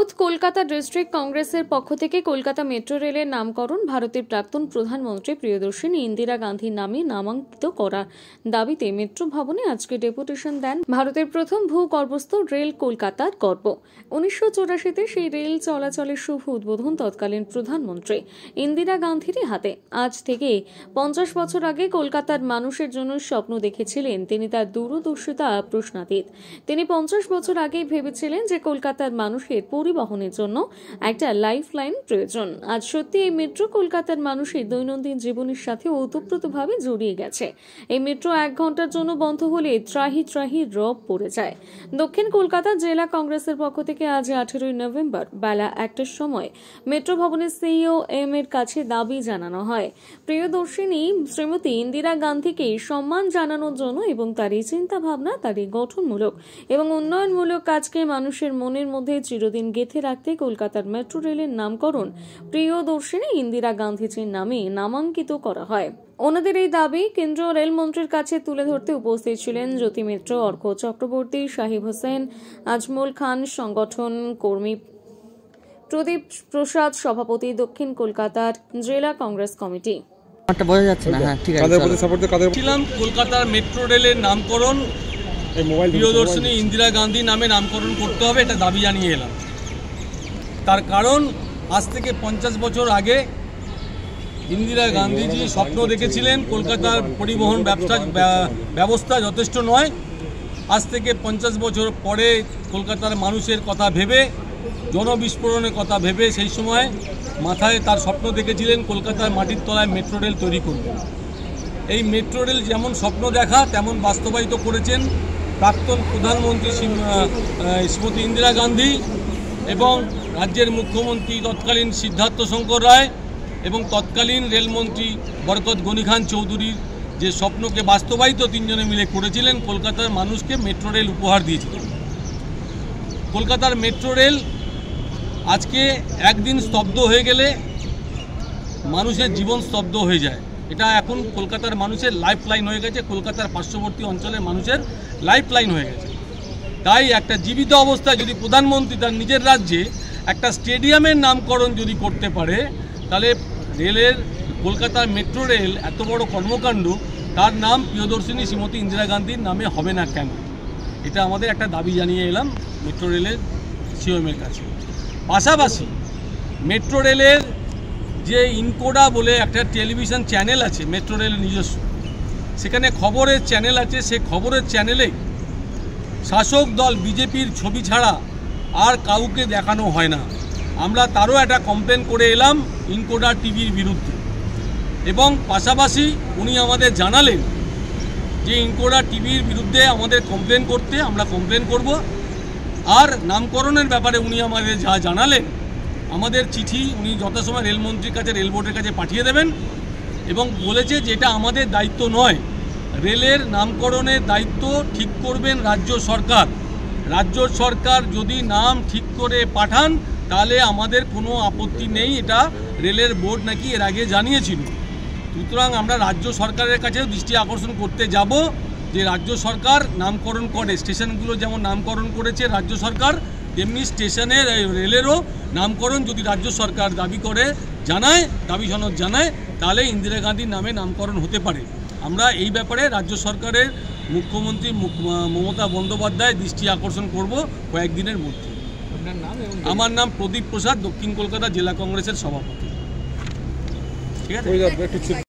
South Kolkata district কংগ্রেসের পক্ষ থেকে কলকাতা মেট্রো রেলের নামকরণ ভারতের প্রাক্তন প্রধানমন্ত্রী প্রিয়দর্শিনী ইন্দিরা গান্ধীর নামে নামাঙ্কিত করার দাবিতে মেট্রো ভবনে আজকে ডেপুটেশন দেন ভারতের প্রথম ভূগর্ভস্থ রেল কলকাতার গর্ব। 1984-তে সেই রেল চলাচলের শুভ উদ্বোধন তৎকালীন প্রধানমন্ত্রী ইন্দিরা গান্ধীরই হাতে। আজ থেকে 50 বছর আগে কলকাতার মানুষের জন্য স্বপ্ন দেখেছিলেন তিনি, তার দূরদর্শিতা প্রশ্নাতীত। তিনি 50 বছর আগেই ভেবেছিলেন যে কলকাতার মানুষের পরিবহনের জন্য একটা লাইফলাইন প্রয়োজন। আজ সত্যি এই মেট্রো কলকাতার মানুষের দৈনন্দিন জীবনের সাথে ওতপ্রোতভাবে জড়িয়ে গেছে। এই মেট্রো 1 ঘন্টার জন্য বন্ধ হলে ত্রাহি ত্রাহি রব পড়ে যায়। দক্ষিণ কলকাতা জেলা কংগ্রেসের পক্ষ থেকে আজ 18 নভেম্বর বেলা 1টার সময় মেট্রো ভবনের সিইও-এম এর কাছে দাবি জানানো হয় প্রিয়দর্শিনী শ্রীমতী ইন্দিরা গান্ধীকে সম্মান জানানোর জন্য এবং তার এই চিন্তা ভাবনা, তার এই গঠনমূলক এবং উন্নয়নমূলক কাজকে মানুষের মনের মধ্যে চিরদিন গেঁথে রাখতে কলকাতার মেট্রো রেলের নামকরণ প্রিয়দর্শিনী ইন্দিরা গান্ধীজির নামে নামাঙ্কিত করা হয়। ওনাদের এই দাবি কেন্দ্রীয় রেলমন্ত্রীর কাছে তুলে ধরতে উপস্থিত ছিলেন জ্যোতি মিত্র, অর্ক চক্রবর্তী, সাহিব হোসেন, আজমল খান, সংগঠন কর্মী প্রদীপ প্রসাদ, সভাপতি দক্ষিণ কলকাতার জেলা কংগ্রেস কমিটি। কলকাতার মেট্রো রেলের নামকরণ প্রিয়দর্শিনী ইন্দিরা গান্ধী নামে নামকরণ করতে হবে, এটা দাবি জানিয়ে এলাম। তার কারণ আজ থেকে 50 বছর আগে ইন্দিরা গান্ধীজি স্বপ্ন দেখেছিলেন কলকাতার পরিবহন ব্যবস্থা যথেষ্ট নয়। আজ থেকে 50 বছর পরে কলকাতার মানুষের কথা ভেবে, জনবিস্ফোরণের কথা ভেবে সেই সময় মাথায় তার স্বপ্ন দেখেছিলেন কলকাতার মাটির তলায় মেট্রো রেল তৈরি করবে। এই মেট্রো রেল যেমন স্বপ্ন দেখা তেমন বাস্তবায়িত করেছেন প্রাক্তন প্রধানমন্ত্রী শ্রীমতী ইন্দিরা গান্ধী এবং রাজ্যের মুখ্যমন্ত্রী তৎকালীন সিদ্ধার্থ শঙ্কর রায় এবং তৎকালীন রেলমন্ত্রী বরকত গনি খান চৌধুরীর যে স্বপ্নকে বাস্তবায়িত তিনজনে মিলে করেছিলেন, কলকাতার মানুষকে মেট্রো রেল উপহার দিয়েছিলেন। কলকাতার মেট্রো রেল আজকে একদিন স্তব্ধ হয়ে গেলে মানুষের জীবন স্তব্ধ হয়ে যায়। এটা এখন কলকাতার মানুষের লাইফ লাইন হয়ে গেছে, কলকাতার পার্শ্ববর্তী অঞ্চলের মানুষের লাইফ লাইন হয়ে গেছে। তাই একটা জীবিত অবস্থায় যদি প্রধানমন্ত্রী তার নিজের রাজ্যে একটা স্টেডিয়ামের নামকরণ যদি করতে পারে, তাহলে রেলের কলকাতার মেট্রো রেল এত বড় কর্মকাণ্ড তার নাম প্রিয়দর্শিনী শ্রীমতী ইন্দিরা গান্ধীর নামে হবে না কেন? এটা আমাদের একটা দাবি জানিয়ে এলাম মেট্রো রেলের সিওএমের কাছে। পাশাপাশি মেট্রো রেলের যে ইনকোডা বলে একটা টেলিভিশন চ্যানেল আছে মেট্রো রেলের নিজস্ব, সেখানে খবরের চ্যানেল আছে। সে খবরের চ্যানেলে শাসক দল বিজেপির ছবি ছাড়া আর কাউকে দেখানো হয় না। আমরা তারও একটা কমপ্লেন করে এলাম ইনকোডা টিভির বিরুদ্ধে, এবং পাশাপাশি উনি আমাদের জানালেন যে ইনকোডা টিভির বিরুদ্ধে আমাদের কমপ্লেন করতে, আমরা কমপ্লেন করব। আর নামকরণের ব্যাপারে উনি আমাদের যা জানালেন, আমাদের চিঠি উনি যথাসময় রেলমন্ত্রীর কাছে, রেল বোর্ডের কাছে পাঠিয়ে দেবেন এবং বলেছে যে এটা আমাদের দায়িত্ব নয়, রেলের নামকরণের দায়িত্ব ঠিক করবেন রাজ্য সরকার। রাজ্য সরকার যদি নাম ঠিক করে পাঠান তাহলে আমাদের কোনো আপত্তি নেই, এটা রেলের বোর্ড নাকি এর আগে জানিয়েছিল। সুতরাং আমরা রাজ্য সরকারের কাছেও দৃষ্টি আকর্ষণ করতে যাব যে রাজ্য সরকার নামকরণ করে, স্টেশনগুলো যেমন নামকরণ করেছে রাজ্য সরকার, তেমনি স্টেশনের রেলেরও নামকরণ যদি রাজ্য সরকার দাবি করে জানায়, দাবি সনদ জানায়, তাহলে ইন্দিরা গান্ধীর নামে নামকরণ হতে পারে। আমরা এই ব্যাপারে রাজ্য সরকারের মুখ্যমন্ত্রী মমতা বন্দ্যোপাধ্যায় দৃষ্টি আকর্ষণ করব কয়েকদিনের মধ্যে। আমার নাম প্রদীপ প্রসাদ, দক্ষিণ কলকাতা জেলা কংগ্রেসের সভাপতি। ঠিক আছে।